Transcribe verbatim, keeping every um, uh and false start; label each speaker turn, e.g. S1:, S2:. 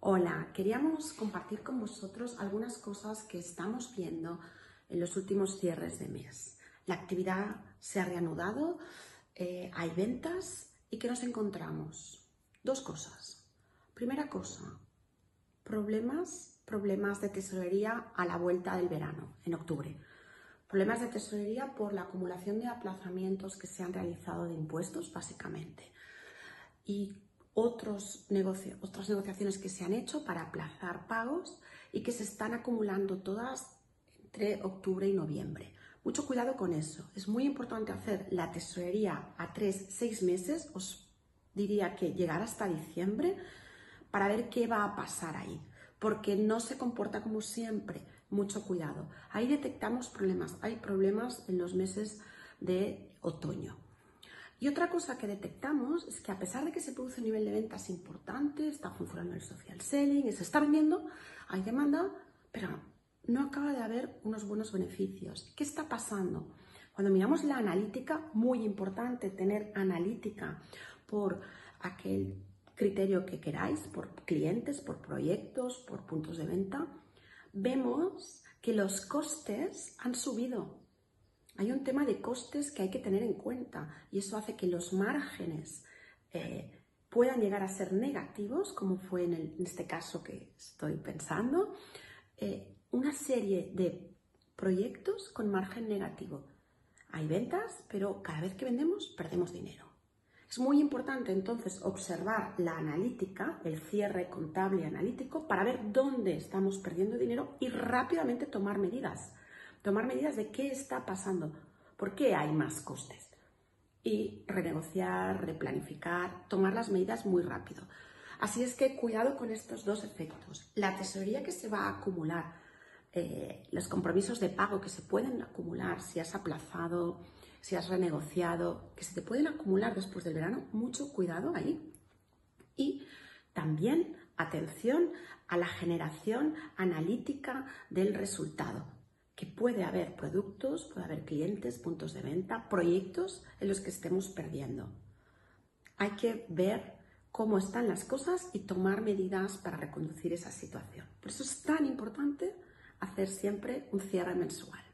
S1: Hola, queríamos compartir con vosotros algunas cosas que estamos viendo en los últimos cierres de mes. La actividad se ha reanudado, eh, hay ventas y ¿qué nos encontramos? Dos cosas. Primera cosa, problemas, problemas de tesorería a la vuelta del verano, en octubre. Problemas de tesorería por la acumulación de aplazamientos que se han realizado de impuestos, básicamente. Y otros negocio, otras negociaciones que se han hecho para aplazar pagos y que se están acumulando todas entre octubre y noviembre. Mucho cuidado con eso. Es muy importante hacer la tesorería a tres, seis meses, os diría que llegar hasta diciembre, para ver qué va a pasar ahí, porque no se comporta como siempre. Mucho cuidado. Ahí detectamos problemas. Hay problemas en los meses de otoño. Y otra cosa que detectamos es que a pesar de que se produce un nivel de ventas importante, está funcionando el social selling, se está vendiendo, hay demanda, pero no acaba de haber unos buenos beneficios. ¿Qué está pasando? Cuando miramos la analítica, muy importante tener analítica por aquel criterio que queráis, por clientes, por proyectos, por puntos de venta, vemos que los costes han subido. Hay un tema de costes que hay que tener en cuenta y eso hace que los márgenes eh, puedan llegar a ser negativos, como fue en, el, en este caso que estoy pensando, eh, una serie de proyectos con margen negativo. Hay ventas, pero cada vez que vendemos perdemos dinero. Es muy importante entonces observar la analítica, el cierre contable analítico, para ver dónde estamos perdiendo dinero y rápidamente tomar medidas. Tomar medidas de qué está pasando, por qué hay más costes y renegociar, replanificar, tomar las medidas muy rápido. Así es que cuidado con estos dos efectos. La tesorería que se va a acumular, eh, los compromisos de pago que se pueden acumular si has aplazado, si has renegociado, que se te pueden acumular después del verano, mucho cuidado ahí. Y también atención a la generación analítica del resultado. Que puede haber productos, puede haber clientes, puntos de venta, proyectos en los que estemos perdiendo. Hay que ver cómo están las cosas y tomar medidas para reconducir esa situación. Por eso es tan importante hacer siempre un cierre mensual.